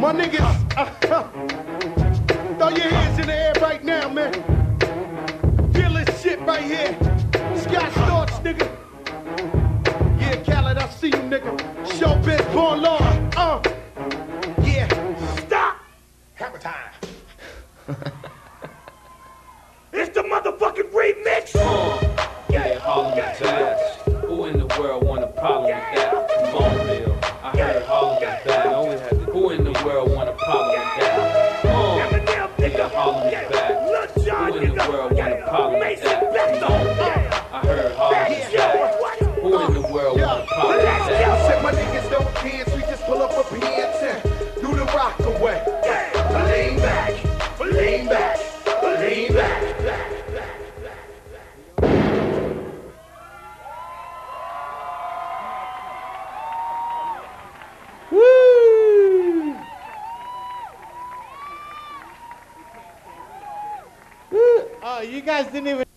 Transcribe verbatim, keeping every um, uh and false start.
My niggas, uh, throw your hands in the air right now, man. Feel this shit right here. Scott Storch, nigga. Yeah, Khaled, I see you, nigga. Showbiz, born law. Uh, yeah. Stop. Hammer time. It's the motherfucking remix. Uh, yeah, Harlem is bad. Who in the world want a problem with that? Come on, Bill. I heard Harlem is bad. Who in the world want a problem with that? Uh, yeah, Harlem is bad. Who in the world want a problem with that? Come on, Bill. I heard Harlem is bad. Who in the world want a problem with that? Said my niggas don't dance, we just pull up a pants and do the rock away. Lean back, lean back, lean back. Woo! Woo! Oh, you guys didn't even